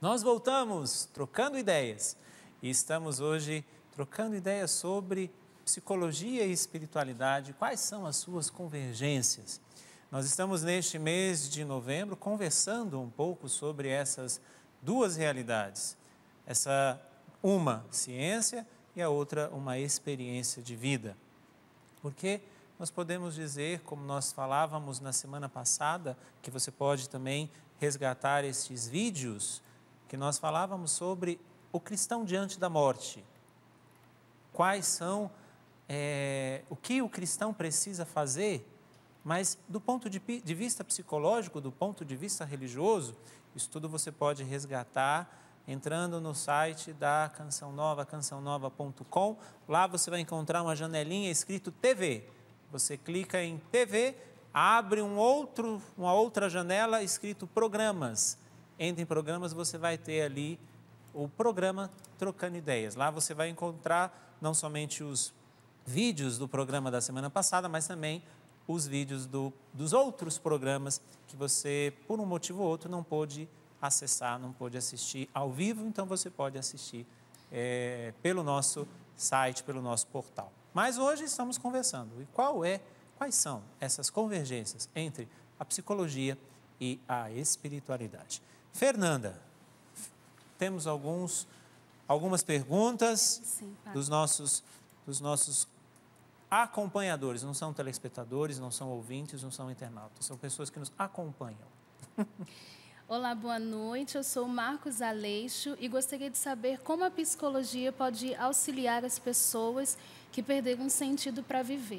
Nós voltamos trocando ideias e estamos hoje trocando ideias sobre psicologia e espiritualidade. Quais são as suas convergências? Nós estamos neste mês de novembro conversando um pouco sobre essas duas realidades. Uma ciência e a outra uma experiência de vida. Porque nós podemos dizer, como nós falávamos na semana passada, que você pode também resgatar estes vídeos, que nós falávamos sobre o cristão diante da morte. Quais são, o que o cristão precisa fazer, mas do ponto de vista psicológico, do ponto de vista religioso, isso tudo você pode resgatar entrando no site da Canção Nova, cançãonova.com. Lá você vai encontrar uma janelinha escrito TV. Você clica em TV, abre uma outra janela escrito Programas. Entre em Programas, você vai ter ali o programa Trocando Ideias. Lá você vai encontrar não somente os vídeos do programa da semana passada, mas também os vídeos dos outros programas que você, por um motivo ou outro, não pôde acessar, não pôde assistir ao vivo, então você pode assistir pelo nosso site, pelo nosso portal. Mas hoje estamos conversando. E quais são essas convergências entre a psicologia e a espiritualidade? Fernanda, temos algumas perguntas. Sim, dos nossos acompanhadores. Não são telespectadores, não são ouvintes, não são internautas. São pessoas que nos acompanham. Olá, boa noite. Eu sou o Marcos Aleixo e gostaria de saber como a psicologia pode auxiliar as pessoas que perderam sentido para viver.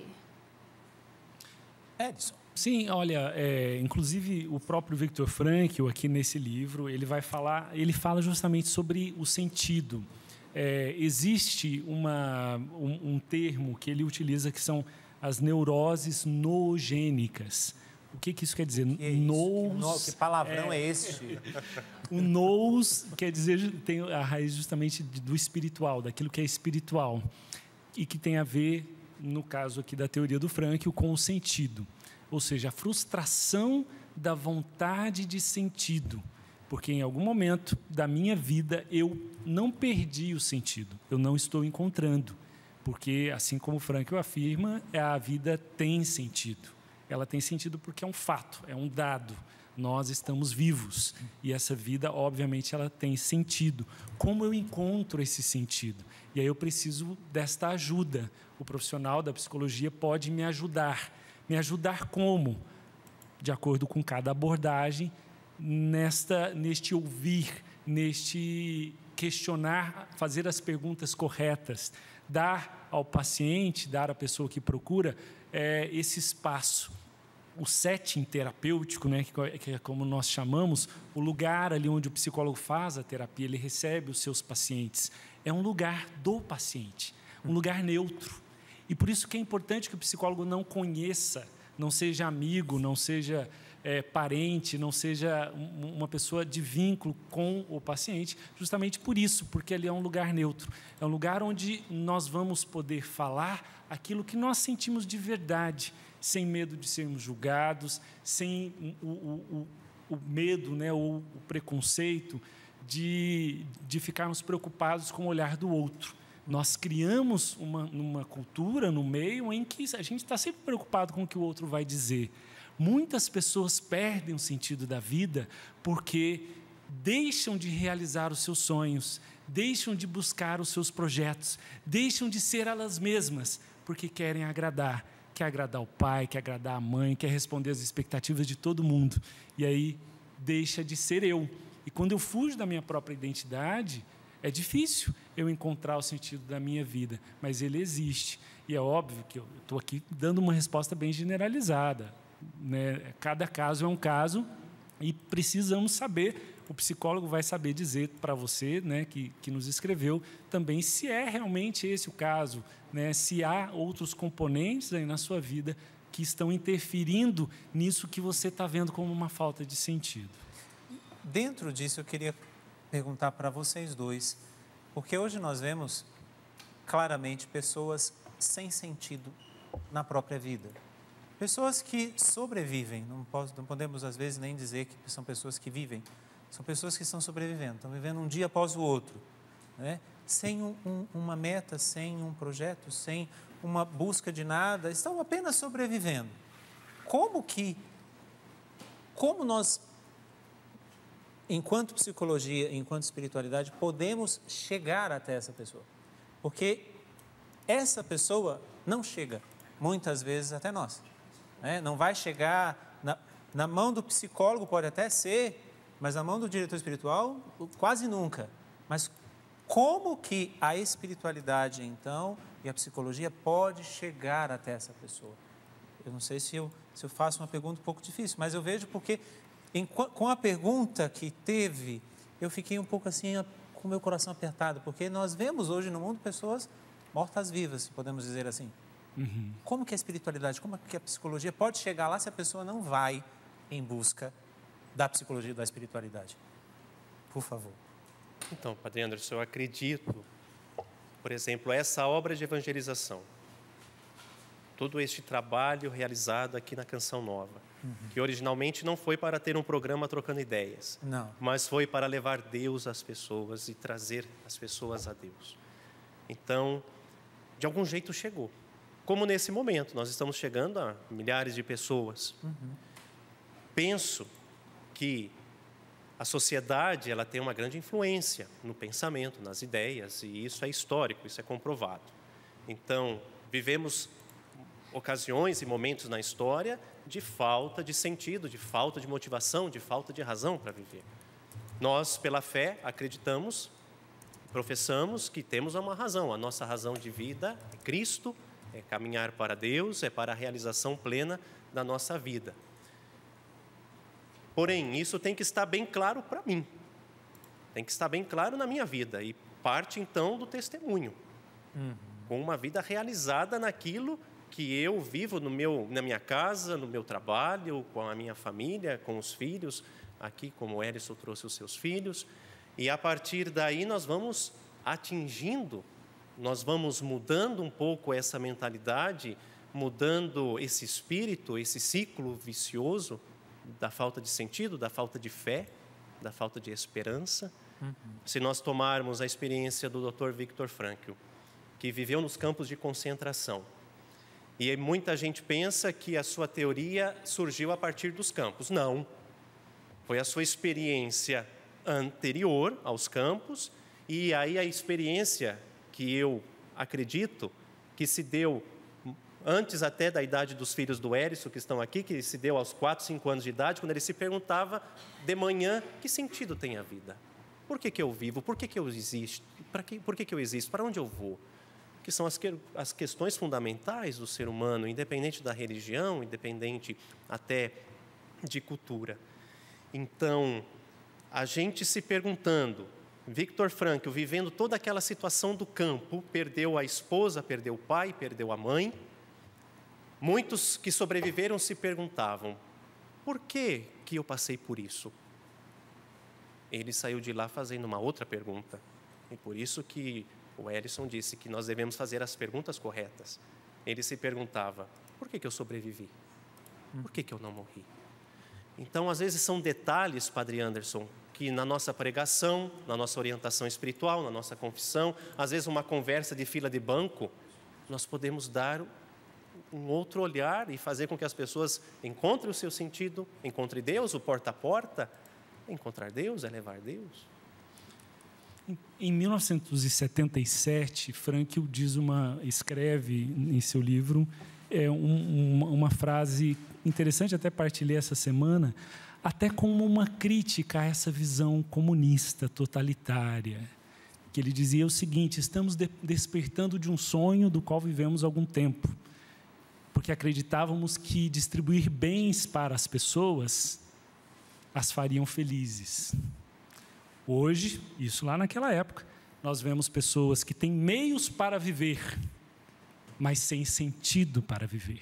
Edson. Sim, olha, inclusive o próprio Viktor Frankl, aqui nesse livro, ele fala justamente sobre o sentido. Existe um termo que ele utiliza que são as neuroses noogênicas. O que isso quer dizer? Que palavrão é este? O nous quer dizer, tem a raiz justamente do espiritual, daquilo que é espiritual. E que tem a ver, no caso aqui da teoria do Frankl, com o sentido. Ou seja, a frustração da vontade de sentido. Porque em algum momento da minha vida eu não perdi o sentido, eu não estou encontrando. Porque, assim como o Frankl afirma, a vida tem sentido. Ela tem sentido porque é um fato, é um dado. Nós estamos vivos e essa vida, obviamente, ela tem sentido. Como eu encontro esse sentido? E aí eu preciso desta ajuda. O profissional da psicologia pode me ajudar. Me ajudar como? De acordo com cada abordagem, neste ouvir, neste questionar, fazer as perguntas corretas, dar ao paciente, dar à pessoa que procura esse espaço. O setting terapêutico, né, que é como nós chamamos, o lugar ali onde o psicólogo faz a terapia, ele recebe os seus pacientes. É um lugar do paciente, um lugar neutro. E por isso que é importante que o psicólogo não conheça, não seja amigo, não seja parente, não seja uma pessoa de vínculo com o paciente, justamente por isso, porque ali é um lugar neutro. É um lugar onde nós vamos poder falar aquilo que nós sentimos de verdade, sem medo de sermos julgados, sem o medo, né, ou o preconceito de ficarmos preocupados com o olhar do outro. Nós criamos uma cultura no meio em que a gente está sempre preocupado com o que o outro vai dizer. Muitas pessoas perdem o sentido da vida porque deixam de realizar os seus sonhos, deixam de buscar os seus projetos, deixam de ser elas mesmas porque querem agradar. Quer agradar o pai, quer agradar a mãe, quer responder às expectativas de todo mundo. E aí deixa de ser eu. E quando eu fujo da minha própria identidade, é difícil eu encontrar o sentido da minha vida, mas ele existe. E é óbvio que eu estou aqui dando uma resposta bem generalizada, né? Cada caso é um caso e precisamos saber, o psicólogo vai saber dizer para você, né, que nos escreveu, também se é realmente esse o caso, né, se há outros componentes aí na sua vida que estão interferindo nisso que você está vendo como uma falta de sentido. Dentro disso, eu queria perguntar para vocês dois, porque hoje nós vemos claramente pessoas sem sentido na própria vida. Pessoas que sobrevivem, não podemos às vezes nem dizer que são pessoas que vivem, São pessoas que estão sobrevivendo, estão vivendo um dia após o outro, né? Sem uma meta, sem um projeto, sem uma busca de nada, estão apenas sobrevivendo. Como nós, enquanto psicologia, enquanto espiritualidade, podemos chegar até essa pessoa? Porque essa pessoa não chega, muitas vezes, até nós, né? Não vai chegar na mão do psicólogo, pode até ser, mas na mão do diretor espiritual, quase nunca. Mas como que a espiritualidade, então, e a psicologia pode chegar até essa pessoa? Eu não sei se eu faço uma pergunta um pouco difícil, mas eu vejo porque, com a pergunta que teve, eu fiquei um pouco assim, com o meu coração apertado, porque nós vemos hoje no mundo pessoas mortas-vivas, se podemos dizer assim. Uhum. Como que a espiritualidade, como que a psicologia pode chegar lá se a pessoa não vai em busca da psicologia e da espiritualidade? Por favor. Então, Padre Anderson, eu acredito, por exemplo, essa obra de evangelização, todo este trabalho realizado aqui na Canção Nova, que originalmente não foi para ter um programa trocando ideias, Não. mas foi para levar Deus às pessoas e trazer as pessoas a Deus. Então, de algum jeito chegou. Como nesse momento, nós estamos chegando a milhares de pessoas. Penso que a sociedade ela tem uma grande influência no pensamento, nas ideias, e isso é histórico, isso é comprovado. Então, vivemos ocasiões e momentos na história de falta de sentido, de falta de motivação, de falta de razão para viver. Nós, pela fé, acreditamos, professamos que temos uma razão. A nossa razão de vida é Cristo, é caminhar para Deus, é para a realização plena da nossa vida. Porém, isso tem que estar bem claro para mim, tem que estar bem claro na minha vida, e parte então do testemunho, com uma vida realizada naquilo que eu vivo na minha casa, no meu trabalho, com a minha família, com os filhos, aqui como o Ellison trouxe os seus filhos, e a partir daí nós vamos atingindo, nós vamos mudando um pouco essa mentalidade, mudando esse espírito, esse ciclo vicioso, da falta de sentido, da falta de fé, da falta de esperança. Se nós tomarmos a experiência do Dr. Viktor Frankl, que viveu nos campos de concentração, e muita gente pensa que a sua teoria surgiu a partir dos campos. Não, foi a sua experiência anterior aos campos, e aí a experiência que eu acredito que se deu antes até da idade dos filhos do Ellison, que estão aqui, que se deu aos 4, 5 anos de idade, quando ele se perguntava de manhã, que sentido tem a vida? Por que eu vivo? Por que eu existo? Por que eu existo? Para onde eu vou? Que são as questões fundamentais do ser humano, independente da religião, independente até de cultura. Então, a gente se perguntando, Viktor Frankl, vivendo toda aquela situação do campo, perdeu a esposa, perdeu o pai, perdeu a mãe. Muitos que sobreviveram se perguntavam, por que eu passei por isso? Ele saiu de lá fazendo uma outra pergunta. E por isso que o Ellison disse que nós devemos fazer as perguntas corretas. Ele se perguntava, por que eu sobrevivi? Por que eu não morri? Então, às vezes são detalhes, Padre Anderson, que na nossa pregação, na nossa orientação espiritual, na nossa confissão, às vezes uma conversa de fila de banco, nós podemos dar um outro olhar e fazer com que as pessoas encontrem o seu sentido, encontrem Deus, o porta a porta. Encontrar Deus é levar Deus. Em 1977, Frankl escreve em seu livro uma frase interessante, até partilhei essa semana, até como uma crítica a essa visão comunista, totalitária, que ele dizia o seguinte: estamos despertando de um sonho do qual vivemos há algum tempo, porque acreditávamos que distribuir bens para as pessoas as fariam felizes. Hoje, isso lá naquela época, nós vemos pessoas que têm meios para viver, mas sem sentido para viver.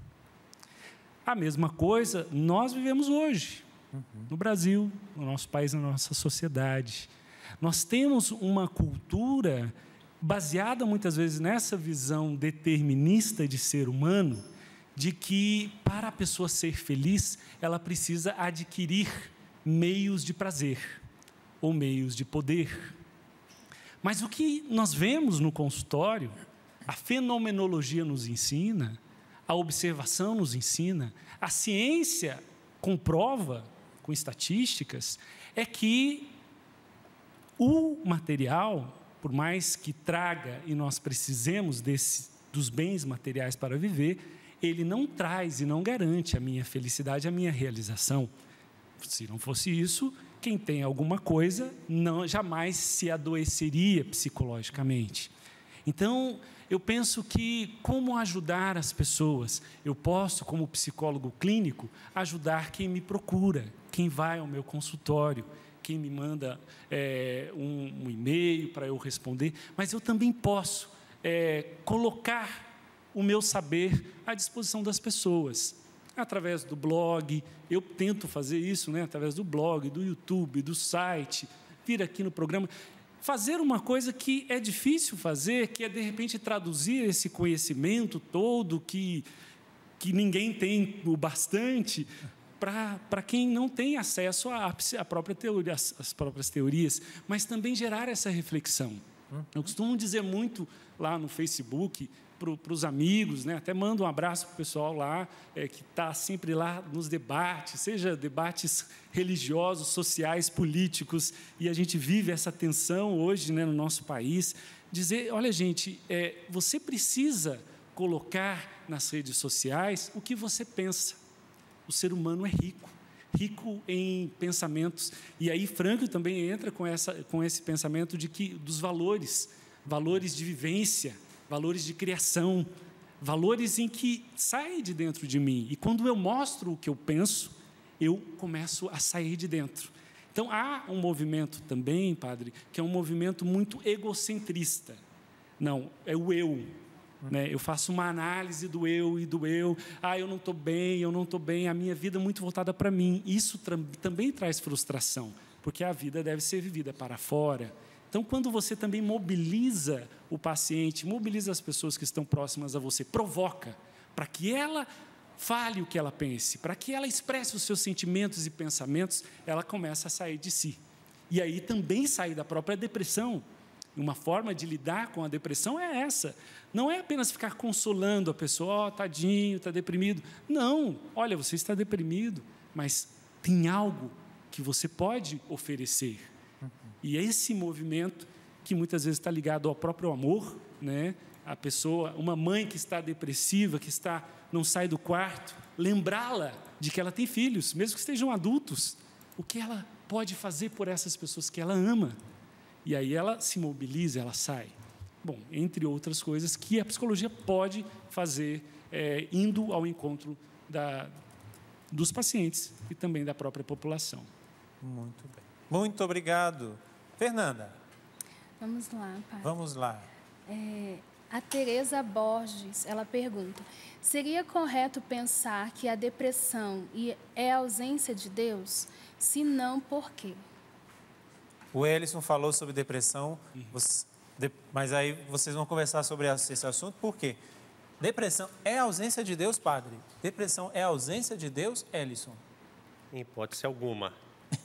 A mesma coisa nós vivemos hoje, no Brasil, no nosso país, na nossa sociedade. Nós temos uma cultura baseada muitas vezes nessa visão determinista de ser humano, de que para a pessoa ser feliz, ela precisa adquirir meios de prazer ou meios de poder. Mas o que nós vemos no consultório, a fenomenologia nos ensina, a observação nos ensina, a ciência comprova com estatísticas, é que o material, por mais que traga e nós precisemos dos bens materiais para viver, ele não traz e não garante a minha felicidade, a minha realização. Se não fosse isso, quem tem alguma coisa jamais se adoeceria psicologicamente. Então, eu penso que como ajudar as pessoas? Eu posso, como psicólogo clínico, ajudar quem me procura, quem vai ao meu consultório, quem me manda um e-mail para eu responder, mas eu também posso colocar o meu saber à disposição das pessoas, através do blog. Eu tento fazer isso, através do blog, do YouTube, do site, vir aqui no programa, fazer uma coisa que é difícil fazer, que é, de repente, traduzir esse conhecimento todo que ninguém tem o bastante, para quem não tem acesso à própria teoria, às próprias teorias, mas também gerar essa reflexão. Eu costumo dizer muito lá no Facebook, para os amigos, até mando um abraço para o pessoal lá, que está sempre lá nos debates, seja debates religiosos, sociais, políticos, e a gente vive essa tensão hoje no nosso país, dizer, olha, gente, você precisa colocar nas redes sociais o que você pensa. O ser humano é rico em pensamentos, e aí Frankl também entra com esse pensamento dos valores de vivência, valores de criação, valores em que saem de dentro de mim. E quando eu mostro o que eu penso, eu começo a sair de dentro. Então, há um movimento também, padre, que é um movimento muito egocentrista. Não, é o eu. Eu faço uma análise do eu e do eu. Eu não estou bem, a minha vida é muito voltada para mim. Isso também traz frustração, porque a vida deve ser vivida para fora. Então, quando você também mobiliza o paciente, mobiliza as pessoas que estão próximas a você, provoca para que ela fale o que ela pense, para que ela expresse os seus sentimentos e pensamentos, ela começa a sair de si. E aí também sair da própria depressão. Uma forma de lidar com a depressão é essa. Não é apenas ficar consolando a pessoa, tadinho, está deprimido. Não, olha, você está deprimido, mas tem algo que você pode oferecer. E esse movimento, que muitas vezes está ligado ao próprio amor, a pessoa, uma mãe que está depressiva, não sai do quarto, lembrá-la de que ela tem filhos, mesmo que estejam adultos, o que ela pode fazer por essas pessoas que ela ama. E aí ela se mobiliza, ela sai. Bom, entre outras coisas que a psicologia pode fazer, indo ao encontro dos pacientes e também da própria população. Muito bem. Muito obrigado. Fernanda. Vamos lá, pai. Vamos lá. A Tereza Borges, ela pergunta, seria correto pensar que a depressão é a ausência de Deus? Se não, por quê? O Ellison falou sobre depressão, mas aí vocês vão conversar sobre esse assunto, por quê? Depressão é a ausência de Deus, padre? Depressão é a ausência de Deus, Ellison? Em hipótese alguma.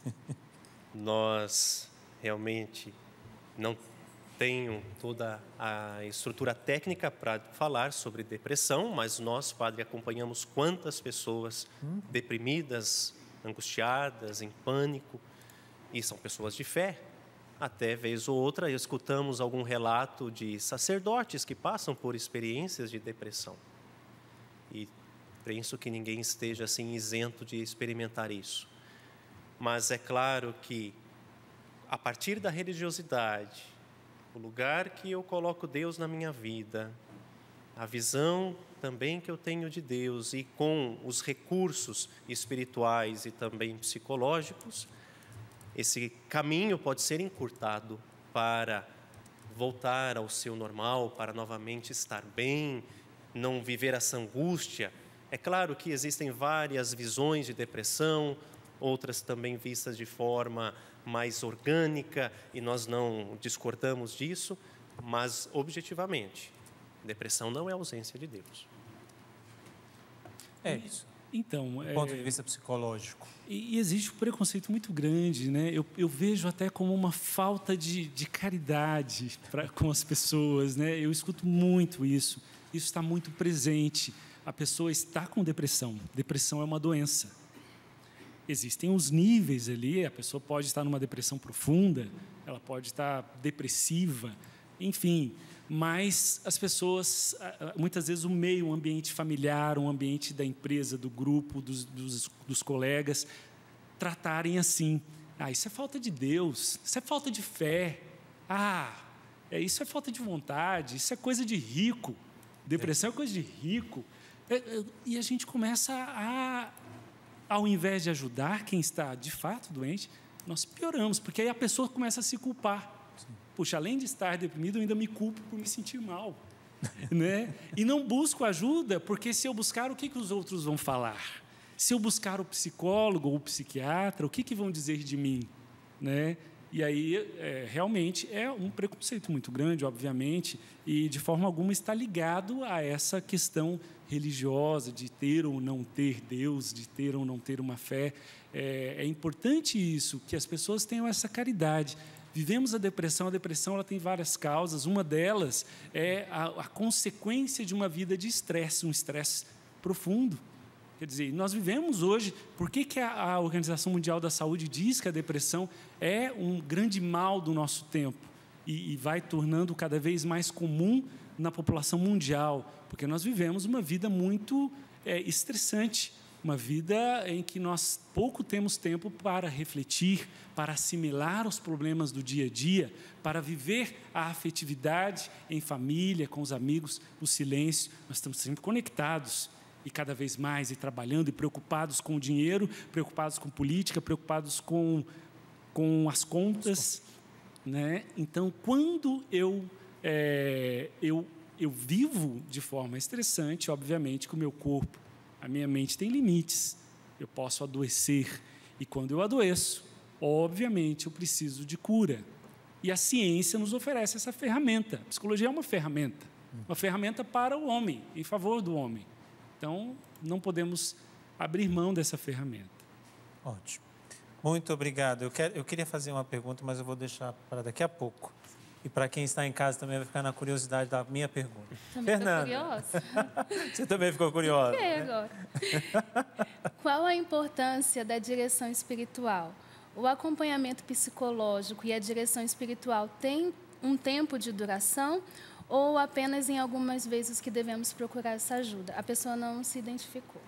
Nós realmente não tenho toda a estrutura técnica para falar sobre depressão, mas nós, padre, acompanhamos quantas pessoas deprimidas, angustiadas, em pânico, e são pessoas de fé. Até vez ou outra escutamos algum relato de sacerdotes que passam por experiências de depressão. E penso que ninguém esteja assim isento de experimentar isso. Mas é claro que, a partir da religiosidade, o lugar que eu coloco Deus na minha vida, a visão também que eu tenho de Deus e com os recursos espirituais e também psicológicos, esse caminho pode ser encurtado para voltar ao seu normal, para novamente estar bem, não viver essa angústia. É claro que existem várias visões de depressão, outras também vistas de forma mais orgânica, e nós não discordamos disso, mas, objetivamente, depressão não é ausência de Deus. É isso. Então, do ponto de vista psicológico? E existe um preconceito muito grande, né? Eu vejo até como uma falta de caridade com as pessoas, né? Eu escuto muito isso. Isso está muito presente. A pessoa está com depressão. Depressão é uma doença. Existem os níveis ali. A pessoa pode estar numa depressão profunda, ela pode estar depressiva, enfim. Mas as pessoas, muitas vezes, o meio, o ambiente familiar, o ambiente da empresa, do grupo, dos colegas, tratarem assim. Isso é falta de Deus, isso é falta de fé. Isso é falta de vontade, isso é coisa de rico. Depressão é coisa de rico. E a gente começa ao invés de ajudar quem está, de fato, doente, nós pioramos, porque aí a pessoa começa a se culpar. Puxa, além de estar deprimido, eu ainda me culpo por me sentir mal. Né? E não busco ajuda, porque se eu buscar, o que os outros vão falar? Se eu buscar o psicólogo ou o psiquiatra, o que vão dizer de mim? Né? E aí, realmente, é um preconceito muito grande, obviamente, e, de forma alguma, está ligado a essa questão religiosa, de ter ou não ter Deus, de ter ou não ter uma fé. É importante isso, que as pessoas tenham essa caridade. Vivemos a depressão ela tem várias causas. Uma delas é a consequência de uma vida de estresse, um estresse profundo. Quer dizer, nós vivemos hoje... Por que a Organização Mundial da Saúde diz que a depressão é um grande mal do nosso tempo e vai tornando cada vez mais comum na população mundial? Porque nós vivemos uma vida muito estressante, uma vida em que nós pouco temos tempo para refletir, para assimilar os problemas do dia a dia, para viver a afetividade em família, com os amigos, o silêncio. Nós estamos sempre conectados e cada vez mais, e trabalhando, e preocupados com o dinheiro, preocupados com política, preocupados com as contas. Né? Então, quando eu vivo de forma estressante, obviamente que o meu corpo, a minha mente tem limites, eu posso adoecer. E quando eu adoeço, obviamente, eu preciso de cura. E a ciência nos oferece essa ferramenta. A psicologia é uma ferramenta para o homem, em favor do homem. Então, não podemos abrir mão dessa ferramenta. Ótimo. Muito obrigado. Eu queria fazer uma pergunta, mas eu vou deixar para daqui a pouco. E para quem está em casa também vai ficar na curiosidade da minha pergunta. Fernanda, curiosa? Você também ficou curiosa? Fiquei agora. Qual a importância da direção espiritual? O acompanhamento psicológico e a direção espiritual têm um tempo de duração ou apenas em algumas vezes que devemos procurar essa ajuda? A pessoa não se identificou.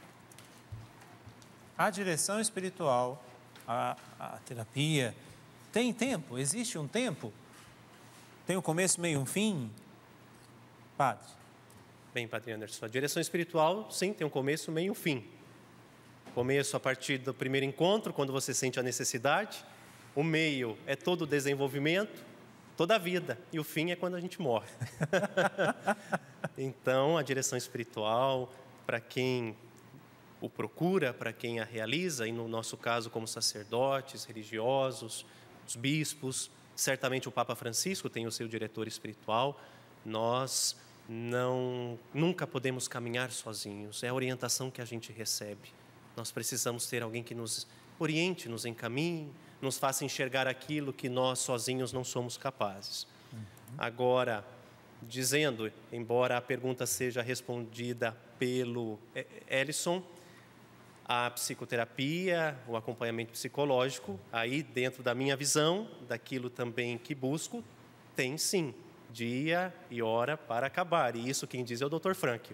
A direção espiritual, a terapia, tem tempo? Existe um tempo? Tem um começo, meio e um fim? Padre. Bem, Padre Anderson, a direção espiritual, sim, tem um começo, meio e um fim. Começo a partir do primeiro encontro, quando você sente a necessidade. O meio é todo o desenvolvimento, toda a vida. E o fim é quando a gente morre. Então, a direção espiritual, para quem o procura, para quem a realiza, e no nosso caso como sacerdotes, religiosos, os bispos, certamente o Papa Francisco tem o seu diretor espiritual. Nós nunca podemos caminhar sozinhos, é a orientação que a gente recebe. Nós precisamos ter alguém que nos oriente, nos encaminhe, nos faça enxergar aquilo que nós sozinhos não somos capazes. Agora, dizendo, embora a pergunta seja respondida pelo Ellison, a psicoterapia, o acompanhamento psicológico, aí dentro da minha visão, daquilo também que busco, tem sim dia e hora para acabar. E isso quem diz é o Dr. Frank.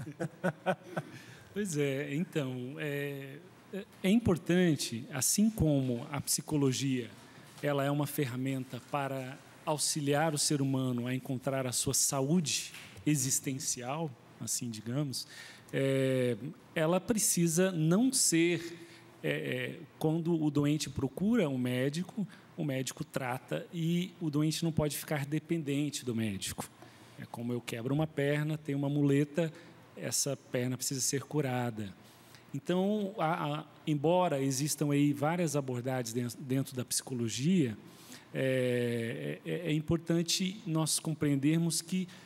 Pois é, então, é importante, assim como a psicologia, ela é uma ferramenta para auxiliar o ser humano a encontrar a sua saúde existencial, assim digamos, ela precisa não ser, quando o doente procura um médico, o médico trata e o doente não pode ficar dependente do médico. É como eu quebro uma perna, tenho uma muleta, essa perna precisa ser curada. Então, embora existam aí várias abordagens dentro da psicologia, é importante nós compreendermos que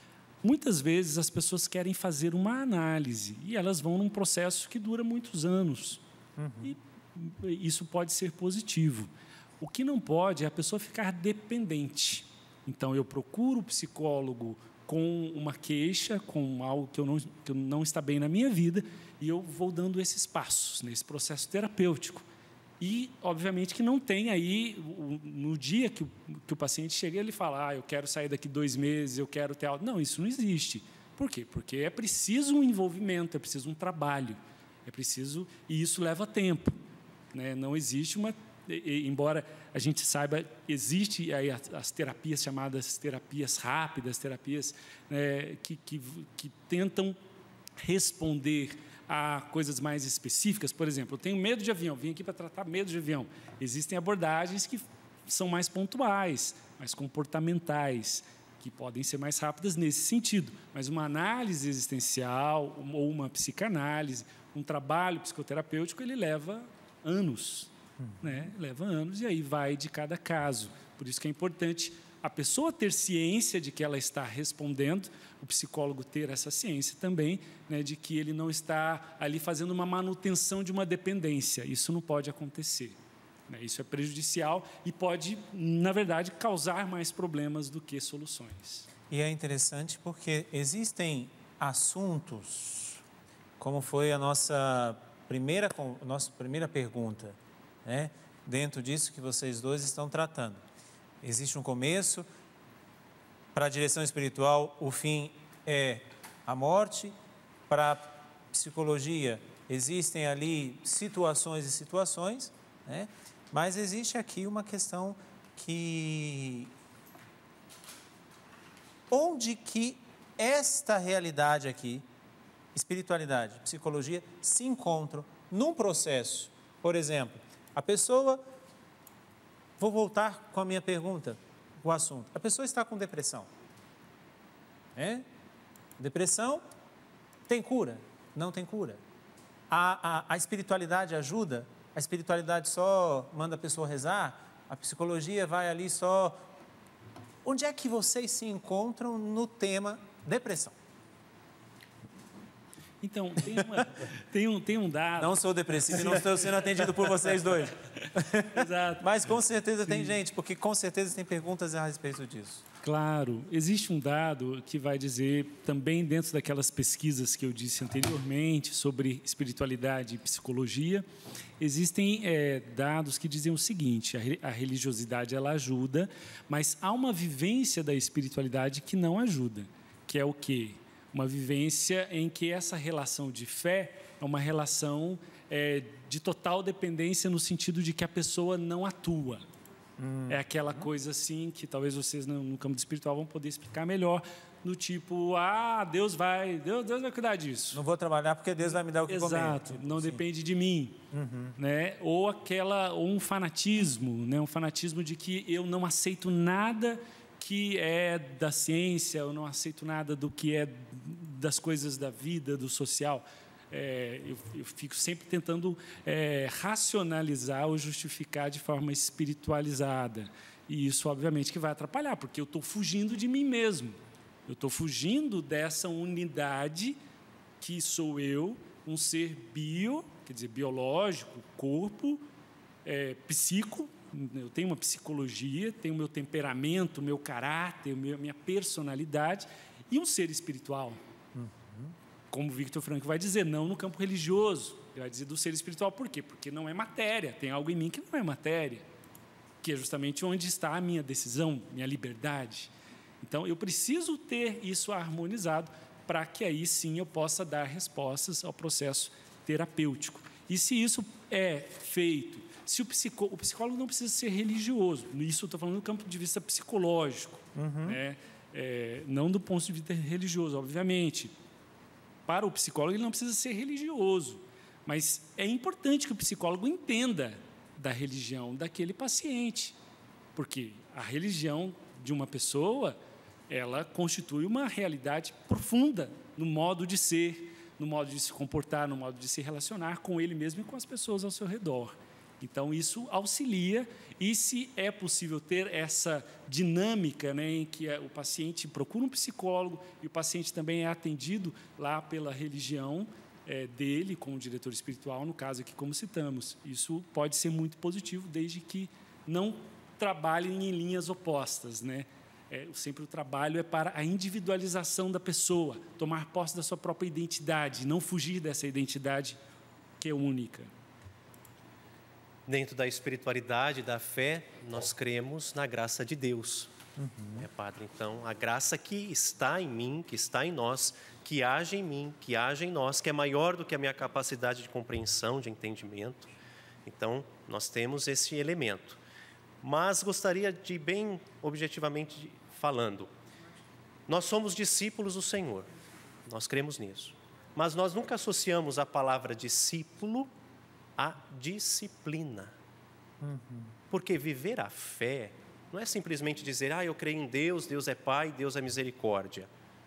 muitas vezes as pessoas querem fazer uma análise e elas vão num processo que dura muitos anos. E isso pode ser positivo. O que não pode é a pessoa ficar dependente. Então, eu procuro o psicólogo com uma queixa, com algo que não está bem na minha vida, e eu vou dando esses passos nesse processo terapêutico. E, obviamente, que não tem aí, no dia que o paciente chega, ele fala, eu quero sair daqui 2 meses, eu quero ter alta. Não, isso não existe. Por quê? Porque é preciso um envolvimento, é preciso um trabalho, é preciso, e isso leva tempo. Né? Não existe embora a gente saiba, existe aí as terapias chamadas terapias rápidas, terapias que tentam responder a coisas mais específicas. Por exemplo, eu tenho medo de avião, vim aqui para tratar medo de avião. Existem abordagens que são mais pontuais, mais comportamentais, que podem ser mais rápidas nesse sentido. Mas uma análise existencial ou uma psicanálise, um trabalho psicoterapêutico, ele leva anos. Né? Leva anos, e aí vai de cada caso. Por isso que é importante a pessoa ter ciência de que ela está respondendo, o psicólogo ter essa ciência também, né, de que ele não está ali fazendo uma manutenção de uma dependência. Isso não pode acontecer. Né? Isso é prejudicial e pode, na verdade, causar mais problemas do que soluções. E é interessante porque existem assuntos, como foi a nossa primeira pergunta, né? Dentro disso que vocês dois estão tratando. Existe um começo, para a direção espiritual o fim é a morte, para a psicologia existem ali situações e situações, né? Mas existe aqui uma questão que... Onde que esta realidade aqui, espiritualidade, psicologia, se encontram num processo, por exemplo, a pessoa, vou voltar com a minha pergunta, o assunto. A pessoa está com depressão. Depressão tem cura? Não tem cura. A espiritualidade ajuda? A espiritualidade só manda a pessoa rezar? A psicologia vai ali só... Onde é que vocês se encontram no tema depressão? Então, tem um dado... Não sou depressivo e não estou sendo atendido por vocês dois. Exato. Mas com certeza tem gente, porque com certeza tem perguntas a respeito disso. Claro. Existe um dado que vai dizer, também dentro daquelas pesquisas que eu disse anteriormente, sobre espiritualidade e psicologia, existem dados que dizem o seguinte, a religiosidade ela ajuda, mas há uma vivência da espiritualidade que não ajuda, que é o quê? Uma vivência em que essa relação de fé é uma relação de total dependência no sentido de que a pessoa não atua. É aquela coisa assim que talvez vocês no campo espiritual vão poder explicar melhor, do tipo, Deus vai cuidar disso. Não vou trabalhar porque Deus vai me dar o que comer. Exato, não depende de mim. Né? Ou um fanatismo, né? Um fanatismo de que eu não aceito nada que é da ciência, eu não aceito nada do que é das coisas da vida, do social. Eu fico sempre tentando racionalizar ou justificar de forma espiritualizada. E isso, obviamente, que vai atrapalhar, porque eu estou fugindo de mim mesmo. Eu estou fugindo dessa unidade que sou eu, um ser quer dizer, biológico, corpo, psico. Eu tenho uma psicologia, tenho meu temperamento, meu caráter, minha personalidade, e um ser espiritual. Como Victor Frankl vai dizer, não no campo religioso. Ele vai dizer do ser espiritual. Por quê? Porque não é matéria. Tem algo em mim que não é matéria, que é justamente onde está a minha decisão, minha liberdade. Então, eu preciso ter isso harmonizado para que aí sim eu possa dar respostas ao processo terapêutico. E se isso é feito, se o psicólogo não precisa ser religioso, isso eu estou falando do campo de vista psicológico, né? Não do ponto de vista religioso, obviamente. Para o psicólogo, ele não precisa ser religioso, mas é importante que o psicólogo entenda da religião daquele paciente, porque a religião de uma pessoa, ela constitui uma realidade profunda no modo de ser, no modo de se comportar, no modo de se relacionar com ele mesmo e com as pessoas ao seu redor. Então, isso auxilia, e se é possível ter essa dinâmica, né, em que o paciente procura um psicólogo e o paciente também é atendido lá pela religião dele, com o diretor espiritual, no caso aqui, como citamos. Isso pode ser muito positivo, desde que não trabalhem em linhas opostas, né? Sempre o trabalho é para a individualização da pessoa, tomar posse da sua própria identidade, não fugir dessa identidade que é única. Dentro da espiritualidade, da fé, nós cremos na graça de Deus. Padre? Então, a graça que está em mim, que está em nós, que age em mim, que age em nós, que é maior do que a minha capacidade de compreensão, de entendimento. Então, nós temos esse elemento. Mas gostaria de, bem objetivamente falando, nós somos discípulos do Senhor, nós cremos nisso. Mas nós nunca associamos a palavra discípulo à disciplina. Porque viver a fé não é simplesmente dizer, eu creio em Deus, Deus é Pai, Deus é misericórdia.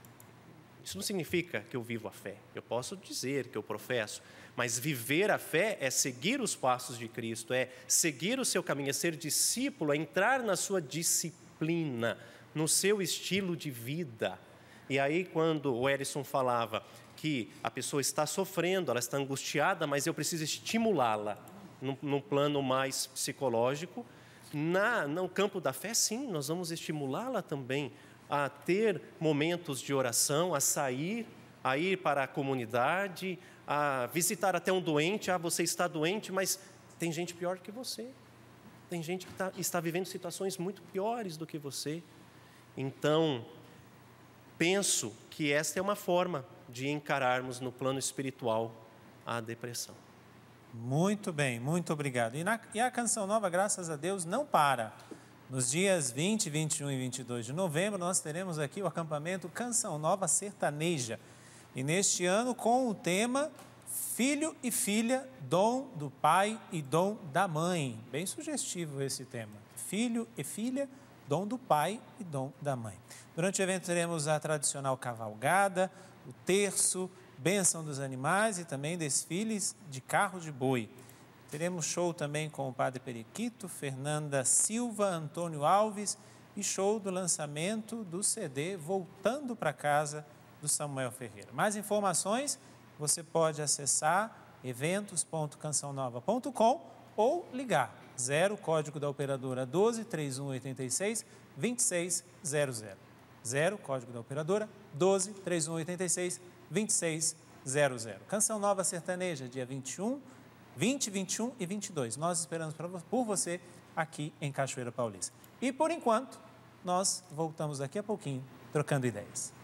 Isso não significa que eu vivo a fé. Eu posso dizer que eu professo, mas viver a fé é seguir os passos de Cristo, é seguir o seu caminho, é ser discípulo, é entrar na sua disciplina, no seu estilo de vida. E aí, quando o Erison falava que a pessoa está sofrendo, ela está angustiada, mas eu preciso estimulá-la num plano mais psicológico, no campo da fé, sim, nós vamos estimulá-la também a ter momentos de oração, a sair, a ir para a comunidade, a visitar até um doente. Você está doente, mas tem gente pior que você. Tem gente que está vivendo situações muito piores do que você. Então, penso que esta é uma forma de encararmos no plano espiritual a depressão. Muito bem, muito obrigado. E a Canção Nova, graças a Deus, não para. Nos dias 20, 21 e 22 de novembro, nós teremos aqui o acampamento Canção Nova Sertaneja. E neste ano, com o tema Filho e Filha, Dom do Pai e Dom da Mãe. Bem sugestivo esse tema. Filho e Filha, Dom do Pai e Dom da Mãe. Durante o evento teremos a tradicional cavalgada, o terço, bênção dos animais e também desfiles de carro de boi. Teremos show também com o Padre Periquito, Fernanda Silva, Antônio Alves e show do lançamento do CD Voltando para Casa, do Samuel Ferreira. Mais informações você pode acessar eventos.cançãonova.com ou ligar 0 código da operadora 12 3186 2600. 0 código da operadora 12 3186 2600. Canção Nova Sertaneja, dia 20, 21 e 22. Nós esperamos por você aqui em Cachoeira Paulista. E, por enquanto, nós voltamos daqui a pouquinho, trocando ideias.